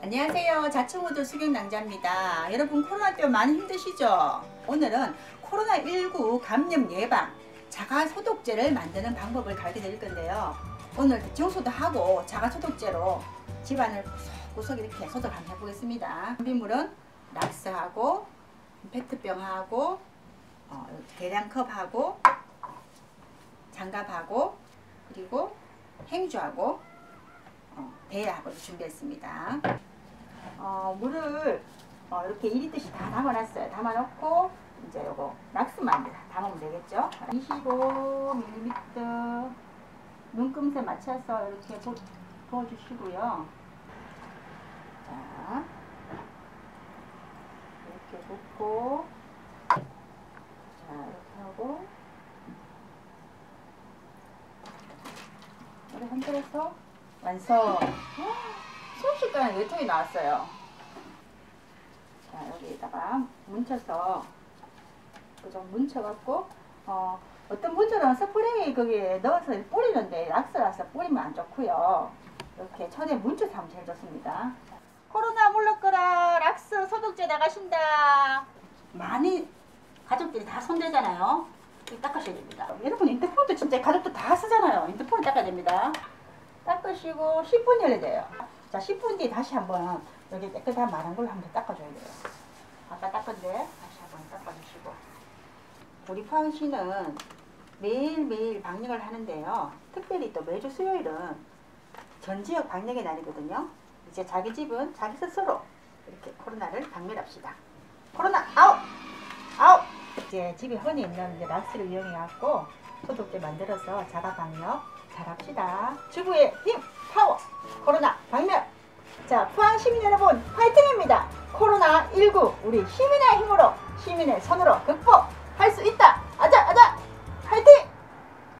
안녕하세요. 자충우도 수경낭자입니다. 여러분 코로나 때문에 많이 힘드시죠? 오늘은 코로나19 감염 예방 자가소독제를 만드는 방법을 가르쳐 드릴 건데요. 오늘 대청소도 하고 자가소독제로 집안을 구석구석 이렇게 소독 한번 해보겠습니다. 준비물은 락스하고 페트병하고 계량컵하고 장갑하고 그리고 행주하고 배하고 준비했습니다. 물을 이렇게 2리터씩 다 담아놨어요. 담아놓고 이제 요거 락스만 담으면 되겠죠. 25ml 눈금세 맞춰서 이렇게 부어주시고요. 자, 이렇게 붓고, 자, 이렇게 하고, 이렇게 흔들어서 완성! 순식간에 10통이 나왔어요. 자, 여기에다가 뭉쳐서 좀 뭉쳐갖고 어떤 분들은 스프레이 거기에 넣어서 뿌리는데 락스라서 뿌리면 안 좋고요. 이렇게 천에 뭉쳐서 하면 제일 좋습니다. 코로나 물러거라 락스 소독제 나가신다. 많이 가족들이 다 손대잖아요. 닦으셔야 됩니다. 여러분 인터폰도 진짜 가족들 다 쓰잖아요. 인터폰 닦아야 됩니다. 닦으시고 10분 열려야 돼요. 자, 10분 뒤에 다시 한번 여기 깨끗한 마른 걸로 한번 닦아줘야 돼요. 아까 닦은데 다시 한번 닦아주시고. 우리 포항시는 매일매일 방역을 하는데요. 특별히 또 매주 수요일은 전 지역 방역의 날이거든요. 이제 자기 집은 자기 스스로 이렇게 코로나를 박멸합시다. 코로나 아웃! 아웃! 이제 집에 흔히 있는 락스를 이용해 갖고 소독제 만들어서 자가 방역 잘합시다. 주부의 힘! 파워! 코로나 박멸! 자, 포항 시민 여러분 파이팅입니다. 코로나19 우리 시민의 힘으로 시민의 손으로 극복할 수 있다.